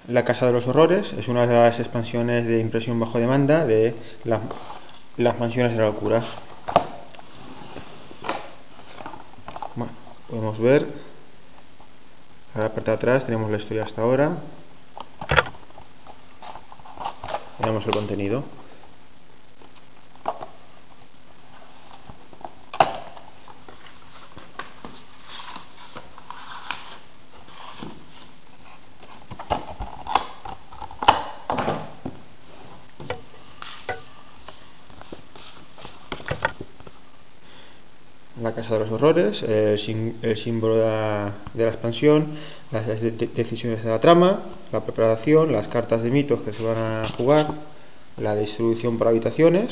La Casa de los Horrores es una de las expansiones de impresión bajo demanda de las mansiones de la locura. Bueno, podemos ver, en la parte de atrás tenemos la historia hasta ahora, tenemos el contenido. La Casa de los Horrores, el símbolo de la expansión, las decisiones de la trama, la preparación, las cartas de mitos que se van a jugar, la distribución por habitaciones.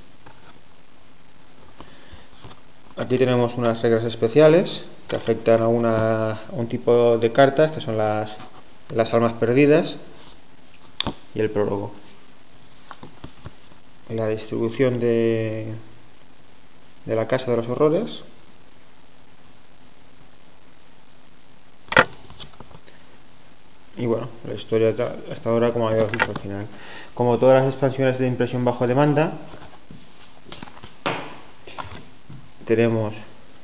Aquí tenemos unas reglas especiales que afectan a un tipo de cartas, que son las almas perdidas, y el prólogo. La distribución de la Casa de los Horrores. Y bueno, la historia hasta ahora, como habíamos visto al final. Como todas las expansiones de impresión bajo demanda, tenemos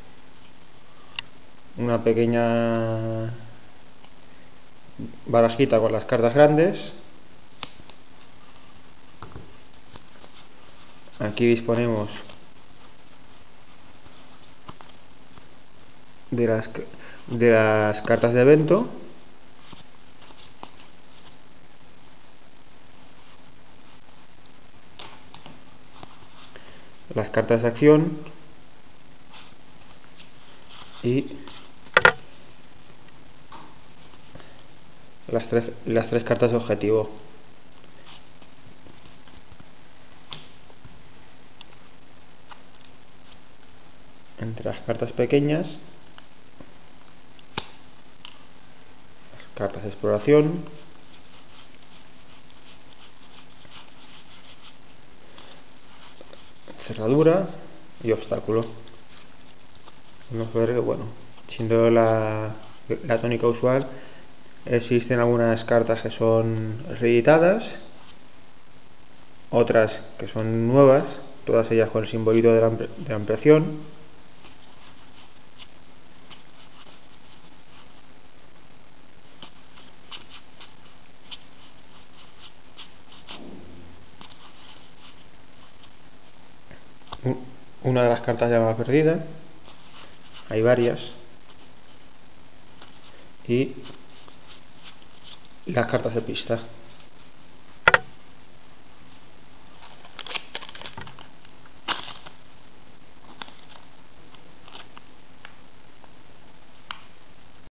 una pequeña barajita con las cartas grandes. Aquí disponemos de las cartas de evento. Las cartas de acción y las tres cartas de objetivo. Entre las cartas pequeñas, las cartas de exploración, cerradura y obstáculo. Podemos ver que, bueno, siendo la tónica usual, existen algunas cartas que son reeditadas, otras que son nuevas, todas ellas con el simbolito de la ampliación. Una de las cartas ya va perdida, hay varias, y las cartas de pista.